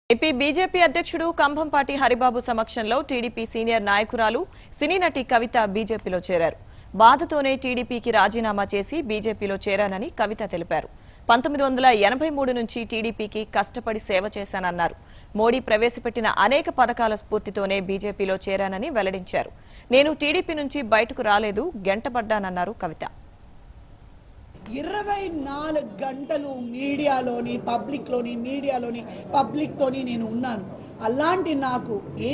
AP BJP అధ్యక్షుడు కంభంపాటి హరిబాబు సమక్షంలో TDP senior నాయకురాలు సినీ నటి కవిత బీజేపీలో చేరారు. బాధతోనే టీడీపీకి రాజీనామా చేసి బీజేపీలో చేరానని కవిత తెలిపారు. 1983 నుంచి టీడీపీకి కష్టపడి సేవ చేశానన్నారు. మోడీ ప్రవేశపెట్టిన అనేక పథకాల స్ఫూర్తితోనే బీజేపీలో చేరానని వెల్లడించారు. నేను టీడీపీ నుంచి బయటకు రాలేదు, గంటపడ్డానన్నారు కవిత. 24 గంటలు మీడియాలోని పబ్లిక్తోని నేను ఉన్నాను. అలాంటి నాకు ఏం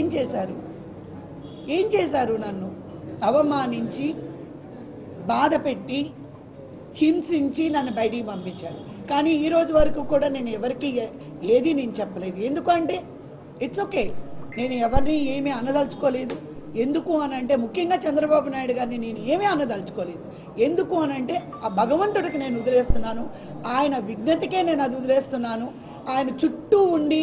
చేశారు నన్ను అవమానించి బాధ పెట్టి హింసించి నన్ను బయటికి పంపించారు. కానీ ఈ రోజు వరకు కూడా నేను ఎవరికి ఏది నేను చెప్పలేదు. ఎందుకంటే ఇట్స్ ఓకే, నేను ఎవరిని ఏమీ అనదలుచుకోలేదు. ఎందుకు అనంటే ముఖ్యంగా చంద్రబాబు నాయుడు గారిని నేను ఏమీ అనదలుచుకోలేదు. ఎందుకు అనంటే ఆ భగవంతుడికి నేను వదిలేస్తున్నాను, ఆయన విజ్ఞతకే నేను అది వదిలేస్తున్నాను. ఆయన చుట్టూ ఉండి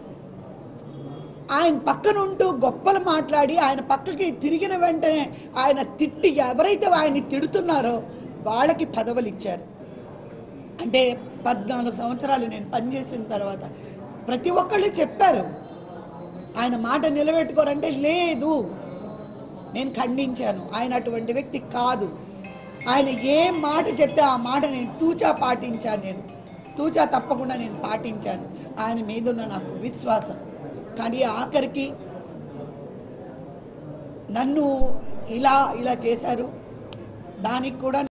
ఆయన పక్కనుంటూ గొప్పలు మాట్లాడి ఆయన పక్కకి తిరిగిన వెంటనే ఆయన తిట్టి ఎవరైతే ఆయన్ని తిడుతున్నారో వాళ్ళకి పదవులు ఇచ్చారు. అంటే 14 సంవత్సరాలు నేను పనిచేసిన తర్వాత ప్రతి ఒక్కళ్ళు చెప్పారు ఆయన మాట నిలబెట్టుకోరంటే లేదు, నేను ఖండించాను. ఆయన అటువంటి వ్యక్తి కాదు. ఆయన ఏ మాట చెప్తే ఆ మాట నేను తూచా తప్పకుండా నేను పాటించాను. ఆయన మీద ఉన్న నాకు విశ్వాసం. కానీ ఆఖరికి నన్ను ఇలా చేశారు. దానికి కూడా